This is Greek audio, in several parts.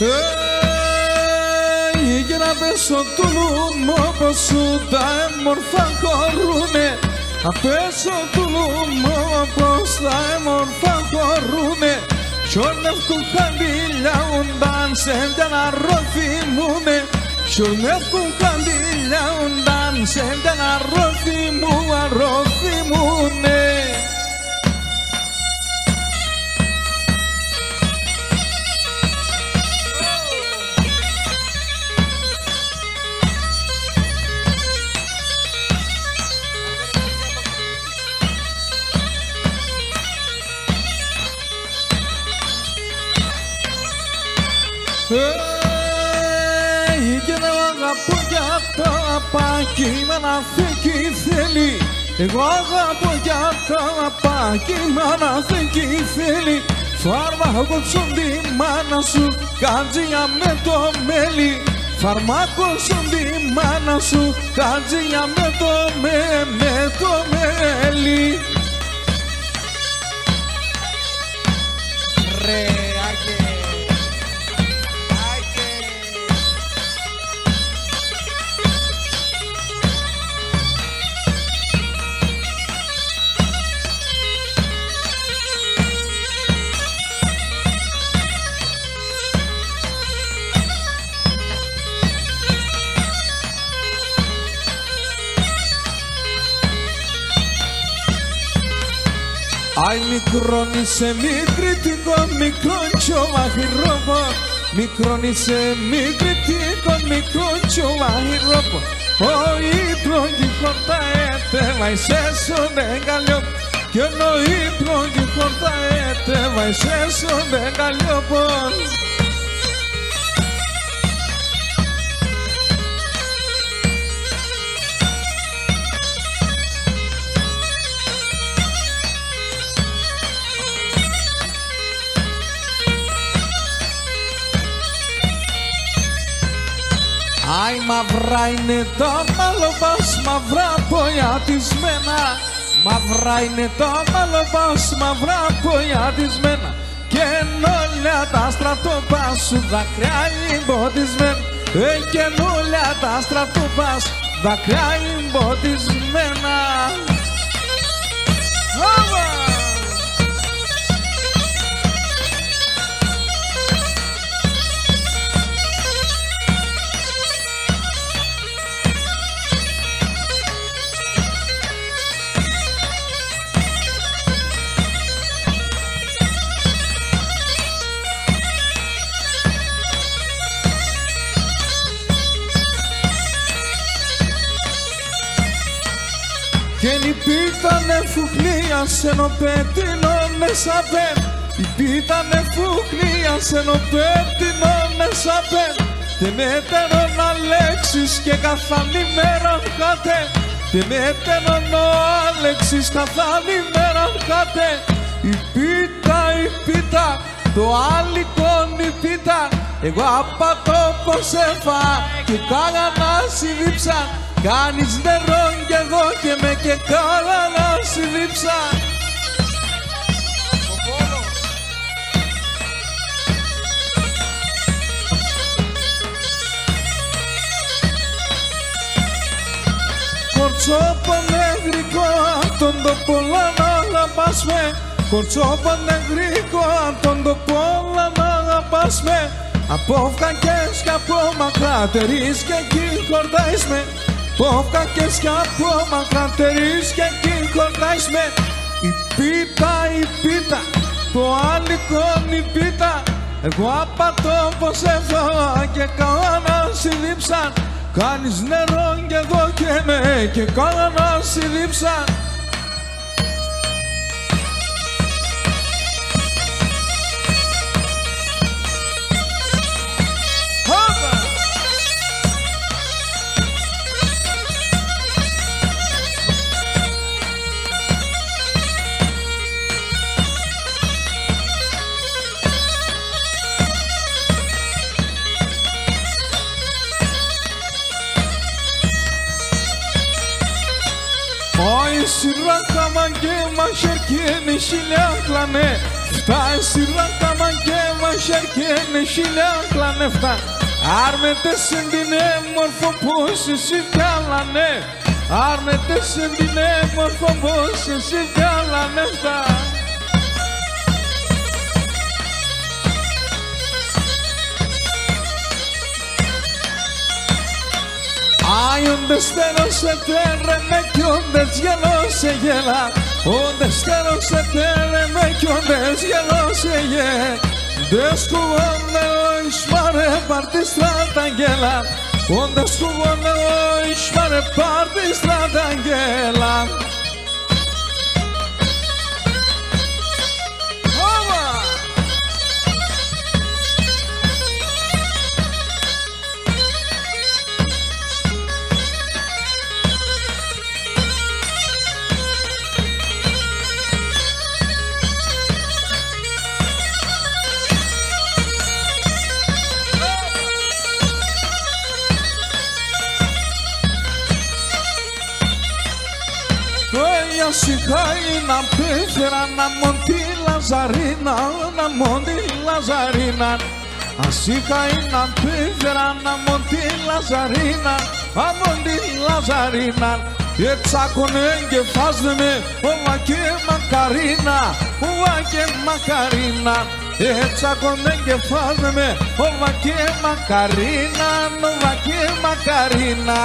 Για να πέσω του λουμ όπως σου τα έμορφα χωρούνε. Να πέσω του λουμ όπως τα έμορφα χωρούνε. Σιωνεύκουν χαντήλια ούνταν σε να ρωθιμούνε. Σιωνεύκουν χαντήλια ούνταν σε να ρωθιμούνε. Και να αγαπώ για το απάκι με ένα θήκη θέλει. Εγώ αγαπώ για το απάκι με ένα θήκη θέλει. Φαρμάκωσον τη μάνα σου κάτζια με το μέλι. Φαρμάκωσον τη μάνα σου κάτζια με το μέλι. Ρε Άγγε. Άι μικρόν είσαι μικρητικό, μικρόν τσοβαχυρόπο. Μικρόν είσαι μικρητικό, μικρόν τσοβαχυρόπο. Ο ύπνον κι χορταέται, βαϊσέ στον εγκαλιό. Κι ενώ ύπνον κι χορταέται, βαϊσέ στον εγκαλιό. Άι μαυρά είναι τα μαλλοπάς, μαυρά πογιατισμένα. Μαυρά είναι τα μαλλοπάς, μαυρά πογιατισμένα. Και ενόλια τα στρατόπας σου δάκρυα εμποτισμένα. Και ενόλια τα στρατόπας δάκρυα εμποτισμένα. Και νυπήτανε φουγλία σε νοπέτεινωνε σαπέν. Νυπήτανε φουγλία σε νοπέτεινωνε σαπέν. Τε μέτερον Αλέξης και καθάνη μέραν κάτε. Τε μέτερον ο Αλέξης καθάνη μέραν κάτε. Η πίτα, το άλικον η πίτα. Εγώ απατώ πως έφα και κάγα να συνδύψα. Κάνεις νερό κι εγώ και με και καλά να συνδύψα. Κορτσόπανε γρικό απ' τον τοπόλα να αγαπάς με. Κορτσόπανε γρικό απ' τον τοπόλα να αγαπάς με. Από φκακές κι από μακράτερης και εκεί χορτάεις με. Από φκακές κι από μακράτερης και εκεί χορτάεις με. Η πίτα, το άλικον η πίτα. Εγώ απατώ πως έφαγα και καλά να συνδύψαν. Κάνεις νερό κι εγώ και με και καλά να συνδύψαν. Όι σειρά χαμαν και μαχερκίνη χιλιά κλανέ. Τα σειρά τα μαγκέμα χέρκαινε χιλιά κλανεφτά. Άρμετες εν την έμορφο πως εσύ βγάλανε. Άρμετες εν την έμορφο πως εσύ βγάλανε αυτά. Άιοντες στέρωσε τέρε με κι όντες γελώσε γέλα. Όντες στέρωσε τέρε με κι όντες γελώσε γέλα. Des cuvone oish mare parti strada angela. Ondes cuvone oish mare parti strada angela. Σιχάινα πέφερα να μόντι Λαζαρίνα, να μόντι Λαζαρίνα. Ασιχάινα πέφερα να μόντι Λαζαρίνα, να μόντι Λαζαρίνα. Ετσάκωνε και φάσδεμε ova και μακαρίνα, ova και μακαρίνα. Ετσάκωνε και φάσδεμε ova και μακαρίνα, ova και μακαρίνα.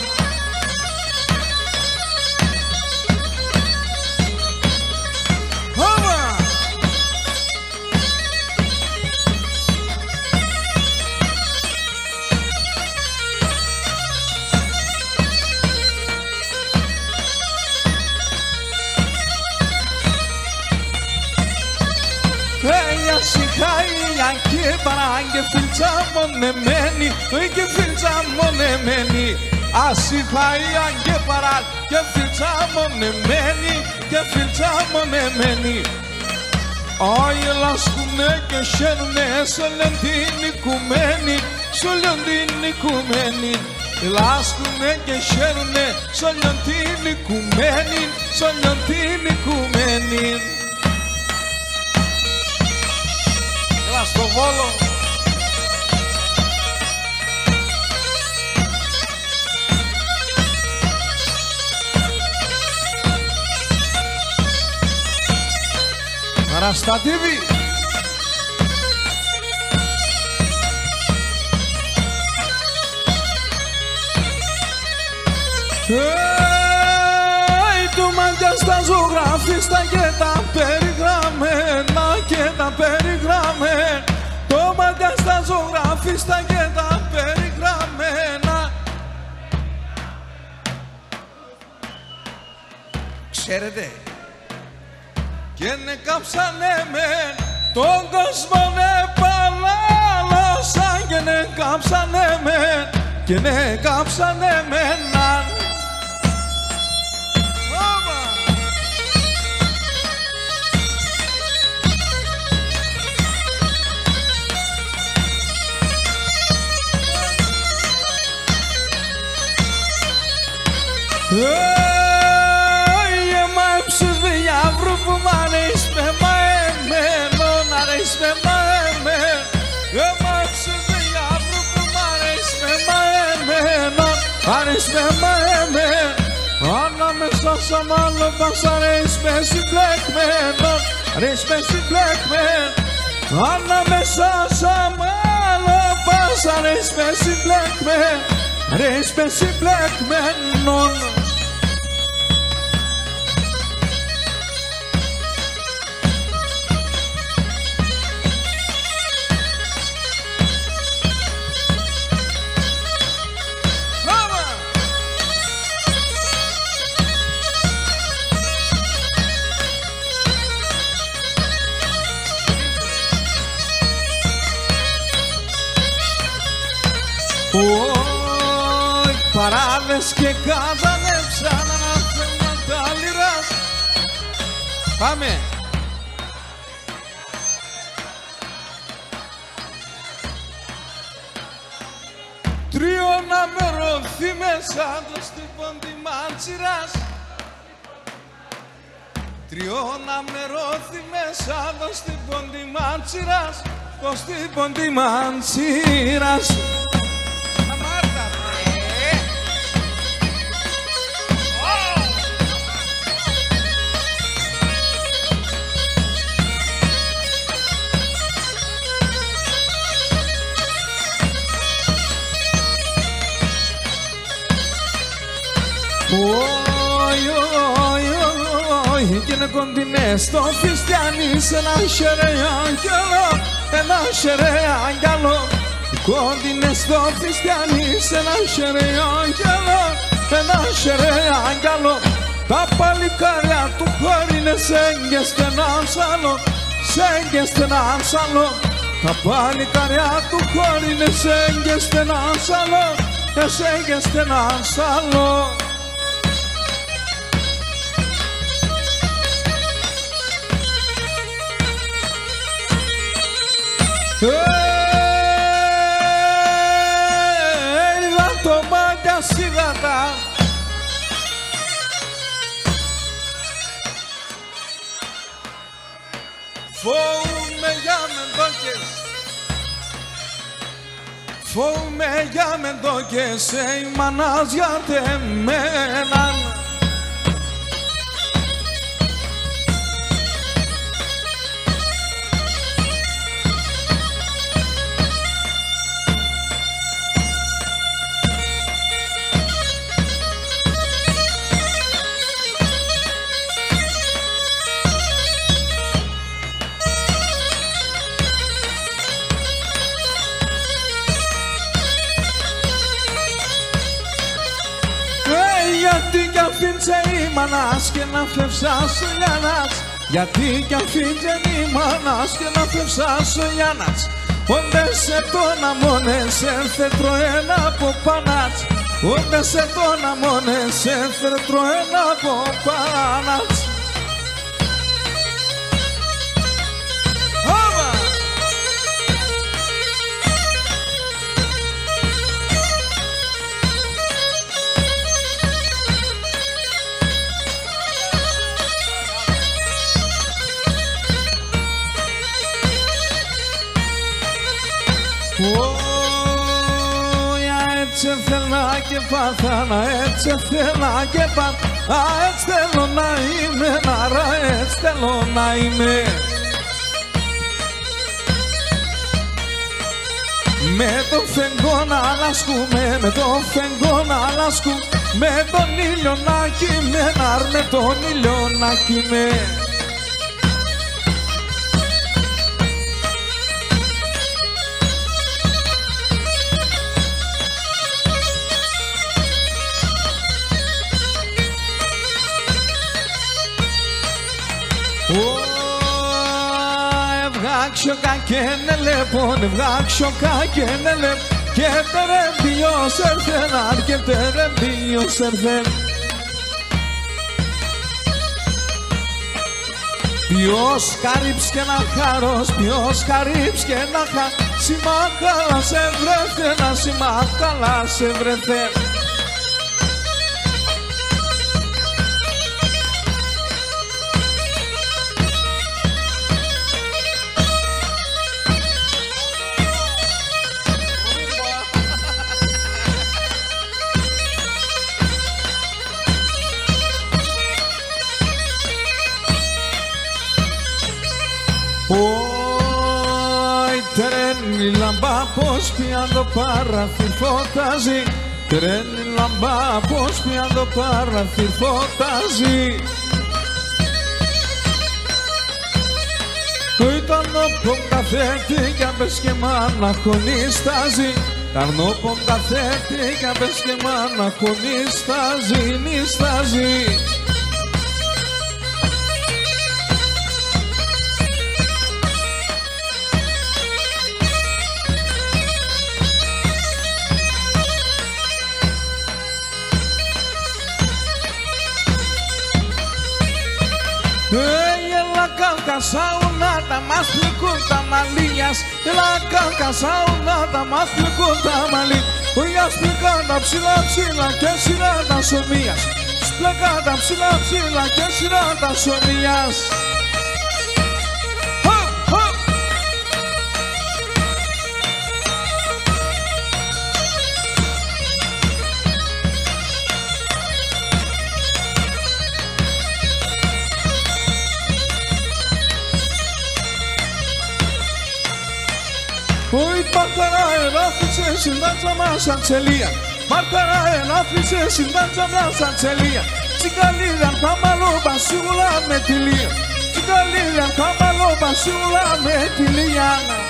Σιχάια και παράγγε φίλτσα μονεμένη, και φίλτσα μονεμένη. Ασιχάια και παράγγε φίλτσα μονεμένη, και φίλτσα μονεμένη. Άι λάσκουνε και χαίρουνε, σ' την οικουμένη, σ' την οικουμένη. Λάσκουνε και χαίρουνε, σ' την οικουμένη, σ' την οικουμένη. Στο Βόλο. Παραστατήβη. Του μάτια στα ζωγραφίστα και τα περιγραμμένα και τα περιγραμμένα. Το μάτια στα ζωγραφίστα και τα περιγραμμένα. Ξέρετε, και ναι κάψανε με τον κόσμο ναι παλάλωσαν. Και ναι κάψανε με, και ναι κάψανε με έναν. Εμάψες διάβρου που μ' αρέσει με μαεμένο, να αρέσει με μαεμένο. Εμάψες διάβρου που μ' αρέσει με μαεμένο, αρέσει με μαεμένο. Ανάμεσα σ' αμάλο πας αρέσει με συμπλεκμένο, αρέσει με συμπλεκμένο. Ανάμεσα σ' αμάλο πας αρέσει με συμπλεκμένο, αρέσει με συμπλεκμένο. Παράδες και καζανέψαν ανάθεμα τα λιράς. Πάμε! Τρίο να με ρωθεί μέσα το στυπον τη μάντσιρας. Τριώνα με ρόθι μέσα το στην πόντι μαντσίρας, το στην πόντι μαντσίρας. Αμάρτα ρε! Εκείνο κοντινέ στο Χριστιανής ένα σερέ αγγέλο, ένα σερέ αγγέλο. Κοντινέ στο Χριστιανής ένα σερέ αγγέλο, ένα σερέ αγγέλο. Τα παλικάρια του χωρίνε σέγγε στενά σάλο, σέγγε στενά σάλο. Τα παλικάρια του χωρίνε σέγγε στενά σάλο, σέγγε στενά σάλο. Είδα το μάτια σίδατα, φοβούμαι για μεντόκες, φοβούμαι για μεντόκες, η μανάς για τεμέναν. Γιατί κι αφήνσε η μανάς και να φεύσας ο Λιάνας, γιατί κι αφήνσε η μανάς και να φεύσας ο Λιάνας. Όντε σε τον αμόνες έρθε τρώεν από πανάτς, όντε σε τον αμόνες έρθε τρώεν από πανάτς. Έτσι θέλα και πάθανα, έτσι θέλα και πάθανα, έτσι θέλω να είμαι, ναρά, έτσι θέλω να είμαι. Με το φεγγό να λασκούμε, με το φεγγό να λασκούμε, με τον ήλιο να κυμαι, με τον ήλιο να κυμαι. Ευγάξιοκα και νελέπον, ευγάξιοκα και νελέπ, και τερεμπίος ερθεν, και τερεμπίος ερθεν. Ποιος καρύψ και να χαρός, ποιος καρύψ και να χαρός, σημάχαλα σε βρεθεν, σημάχαλα σε βρεθεν. Τρένει λαμπά πως πια το παραθύρ φωτάζει, τρένει λαμπά πως πια το παραθύρ φωτάζει. Το ήταν όπον καθέτη κι απες και μαναχωνίσταζει, ήταν όπον καθέτη κι απες και μαναχωνίσταζει, νίσταζει. Καουκασάουνα μας πληκούν τα μαλλίας, έλα καουκασάουνα μας πληκούν τα μαλλί. Ο γιος πληκάν τα ψηλά ψηλά και σειρά τα σωμίας, Σπλεκάτα ψηλά ψηλά και σειρά τα σομιάς. Oi, Martara, ελάφρυσε συντάτσα μας αντσελία. Μάρταρα, ελάφρυσε συντάτσα μας αντσελία. Τσικαλίδια, καμαλό, μπασούλα με τη λία. Τσικαλίδια, καμαλό, μπασούλα με τη λία.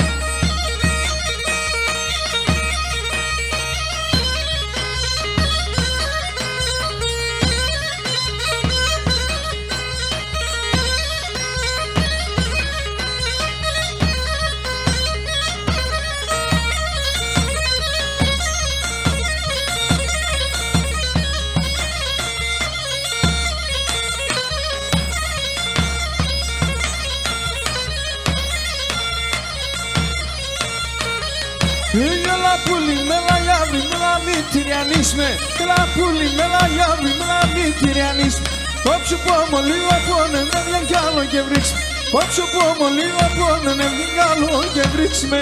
Έλα πουλί, μέλα γιάβρι, μέλα μη τυριανίσμε. Έλα πουλί, μέλα γιάβρι, μέλα μη τυριανίσμε. Όψου που ομολύω απόνε, με βγαίνει κι άλλο και βρίξουμε. Όψου που ομολύω απόνε, με βγαίνει κι άλλο και βρίξουμε.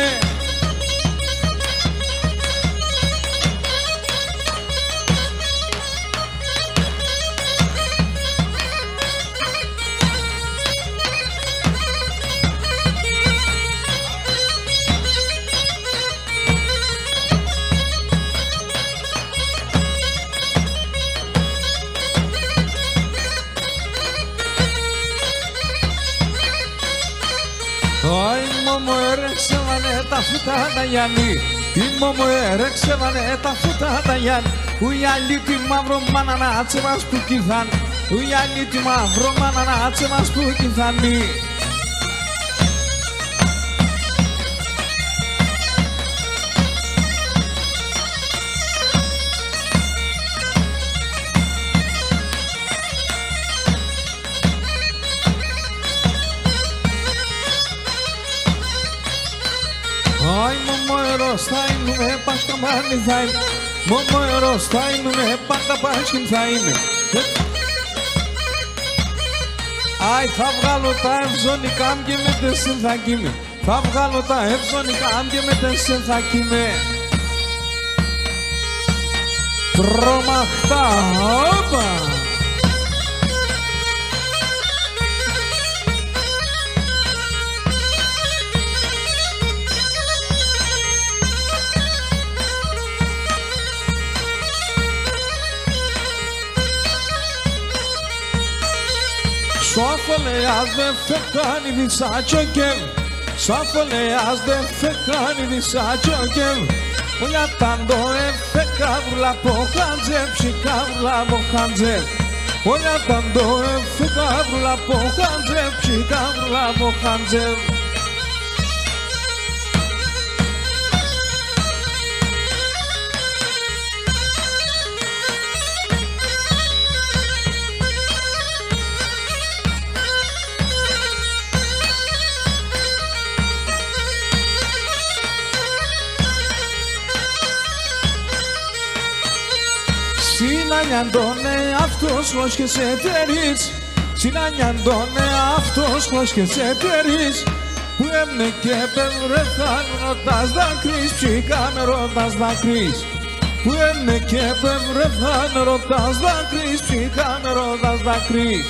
μου έρεξευανε τα φούτα τα Γιάννη. Η μου έρεξευανε τα φούτα τα Γιάννη. Ουιαλί τη μαύρο μάνα να τσε μας που κιθάνει. Ουιαλί τη μαύρο μάνα να τσε μας που κιθάνει. Ai, momoeros, θα είμαι, πασκαμάνι θα είμαι. Momoeros, θα είμαι, πάντα πάσχην θα είμαι. Ai, θα βγάλω τα ευζωνικά μου και με τεσσεν θα κοίμαι. Θα βγάλω τα ευζωνικά μου και με τεσσεν θα κοίμαι. Τρομαχτά, όπα! Σοφολεάς δεν φεκάνει δισάτσιο κελ. Σοφολεάς δεν φεκάνει δισάτσιο κελ. Ολιά τάντο εφεκα βρουλα po χάντζε, ψικά βρουλα po χάντζε. Ολιά τάντο εφεκα βρουλα po χάντζε, ψικά βρουλα po χάντζε. Συνανιαντώνε αυτός χως και σε τερείς. Συνανιαντώνε αυτός χως και σε τερείς. Που έμνε και πευρεθάν ρωτάς δάκρυς. Ψυχά με ρωτάς δάκρυς. Που έμνε και πευρεθάν ρωτάς δάκρυς. Ψυχά με ρωτάς δάκρυς.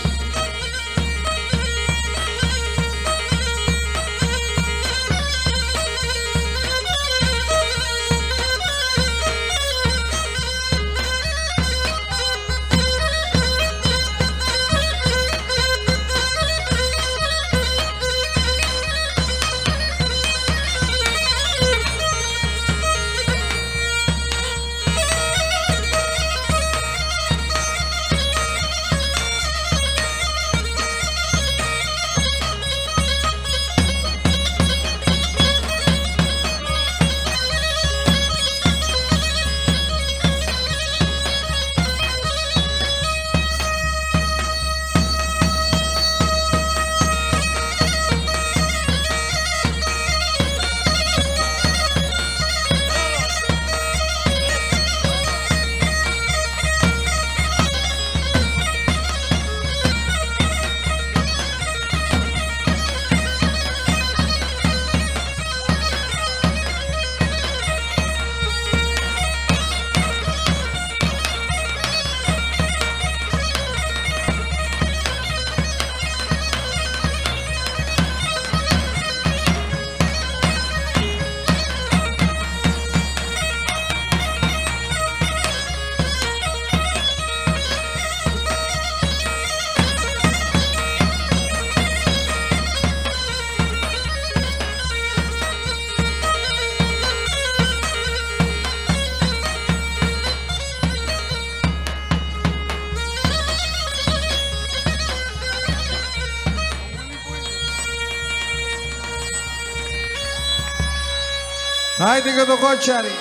Άιντε και το κότσαρι.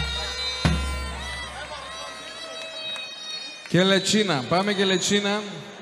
Και Λετσίνα, πάμε και Λετσίνα.